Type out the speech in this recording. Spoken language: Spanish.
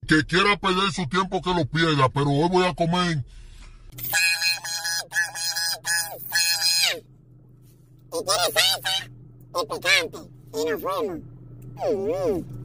Que quiera perder su tiempo que lo pierda, pero hoy voy a comer. Y tiene salsa y picante y nos fuimos.